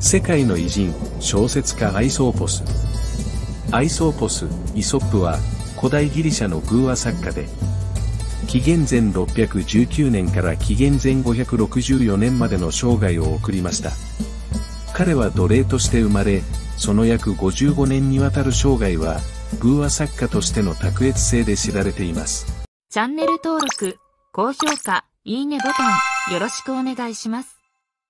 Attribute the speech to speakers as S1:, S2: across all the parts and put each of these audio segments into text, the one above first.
S1: 世界の偉人、小説家アイソーポス。アイソーポス、イソップは、古代ギリシャの寓話作家で、紀元前619年から紀元前564年までの生涯を送りました。彼は奴隷として生まれ、その約55年にわたる生涯は、寓話作家としての卓越性で知られています。
S2: チャンネル登録、高評価、いいねボタン、よろしくお願いします。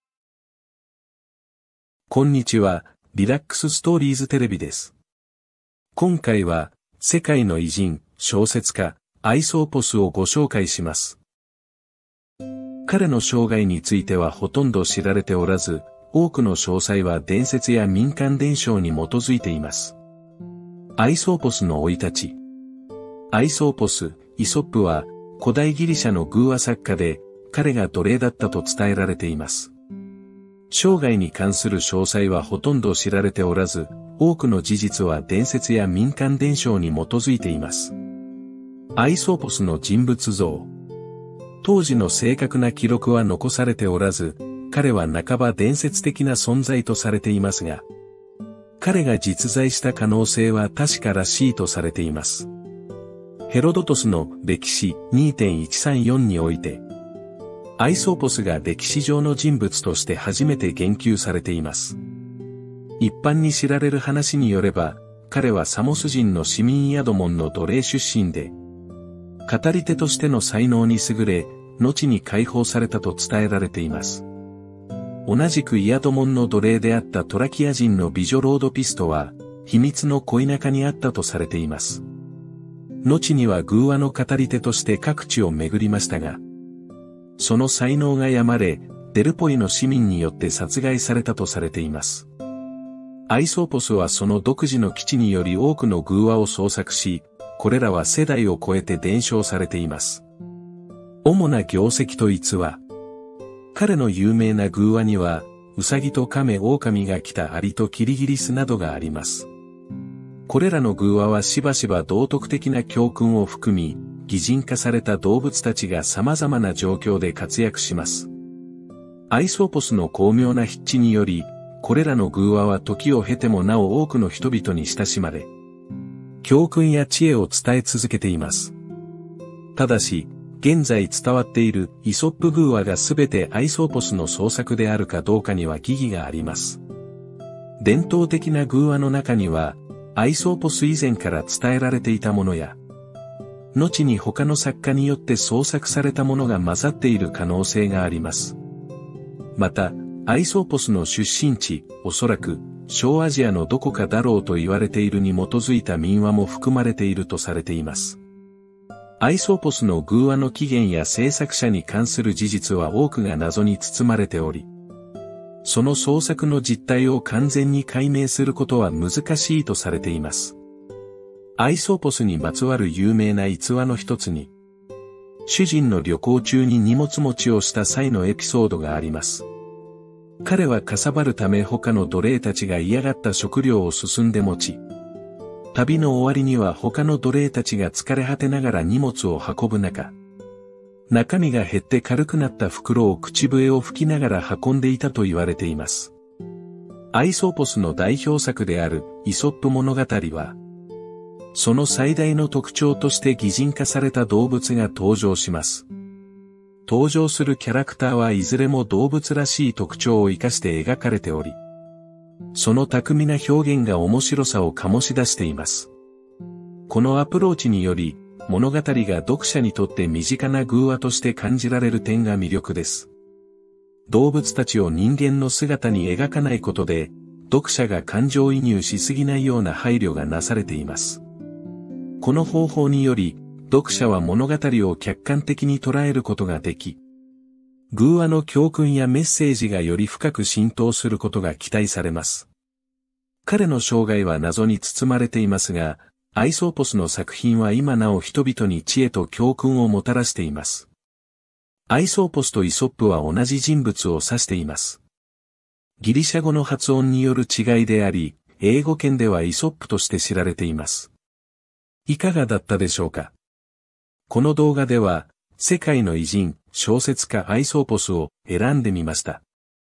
S1: こんにちは、リラックスストーリーズテレビです。今回は、世界の偉人、小説家、アイソーポスをご紹介します。彼の生涯についてはほとんど知られておらず、多くの詳細は伝説や民間伝承に基づいています。アイソーポスの生い立ち。アイソーポス、イソップは、古代ギリシャの寓話作家で、彼が奴隷だったと伝えられています。生涯に関する詳細はほとんど知られておらず、多くの事実は伝説や民間伝承に基づいています。アイソーポスの人物像。当時の正確な記録は残されておらず、彼は半ば伝説的な存在とされていますが、彼が実在した可能性は確からしいとされています。ヘロドトスの歴史 2.134 において、アイソーポスが歴史上の人物として初めて言及されています。一般に知られる話によれば、彼はサモス人の市民ヤドモンの奴隷出身で、語り手としての才能に優れ、後に解放されたと伝えられています。同じくイヤドモンの奴隷であったトラキア人の美女ロードピストは、秘密の恋仲にあったとされています。後には寓話の語り手として各地を巡りましたが、その才能が病まれ、デルポイの市民によって殺害されたとされています。アイソーポスはその独自の基地により多くの寓話を創作し、これらは世代を超えて伝承されています。主な業績と逸話。彼の有名な寓話には、ウサギとカメ、オオカミが来たアリとキリギリスなどがあります。これらの寓話はしばしば道徳的な教訓を含み、擬人化された動物たちが様々な状況で活躍します。アイソーポスの巧妙な筆致により、これらの寓話は時を経てもなお多くの人々に親しまれ、教訓や知恵を伝え続けています。ただし、現在伝わっているイソップ寓話がすべてアイソーポスの創作であるかどうかには疑義があります。伝統的な寓話の中には、アイソーポス以前から伝えられていたものや、後に他の作家によって創作されたものが混ざっている可能性があります。また、アイソーポスの出身地、おそらく、小アジアのどこかだろうと言われているに基づいた民話も含まれているとされています。アイソーポスの寓話の起源や制作者に関する事実は多くが謎に包まれており、その創作の実態を完全に解明することは難しいとされています。アイソーポスにまつわる有名な逸話の一つに、主人の旅行中に荷物持ちをした際のエピソードがあります。彼はかさばるため他の奴隷たちが嫌がった食料を進んで持ち、旅の終わりには他の奴隷たちが疲れ果てながら荷物を運ぶ中、中身が減って軽くなった袋を口笛を吹きながら運んでいたと言われています。アイソーポスの代表作であるイソップ物語は、その最大の特徴として擬人化された動物が登場します。登場するキャラクターはいずれも動物らしい特徴を生かして描かれており、その巧みな表現が面白さを醸し出しています。このアプローチにより、物語が読者にとって身近な寓話として感じられる点が魅力です。動物たちを人間の姿に描かないことで、読者が感情移入しすぎないような配慮がなされています。この方法により、読者は物語を客観的に捉えることができ、寓話の教訓やメッセージがより深く浸透することが期待されます。彼の生涯は謎に包まれていますが、アイソーポスの作品は今なお人々に知恵と教訓をもたらしています。アイソーポスとイソップは同じ人物を指しています。ギリシャ語の発音による違いであり、英語圏ではイソップとして知られています。いかがだったでしょうか。この動画では、世界の偉人、小説家アイソーポスを選んでみました。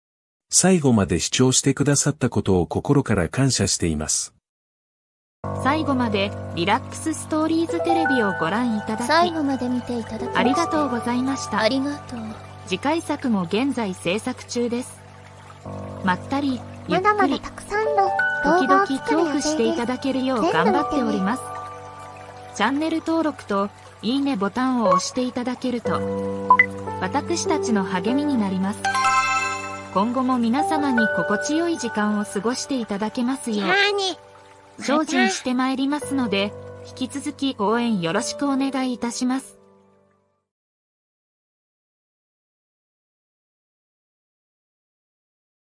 S1: 最後まで視聴してくださったことを心から感謝しています。
S2: 最後までリラックスストーリーズテレビをご覧いただき、
S3: 最後まで見ていただきまして
S2: ありがとうございました。
S3: ありがとう。
S2: 次回作も現在制作中です。まったり、ゆっ
S3: まだまだ
S2: くり、
S3: たくさんの
S2: 時々
S3: 動画を作
S2: 恐怖していただけるよう頑張っております。チャンネル登録といいねボタンを押していただけると、私たちの励みになります。今後も皆様に心地よい時間を過ごしていただけますよう、精進してまいりますので、引き続き応援よろしくお願いいたします。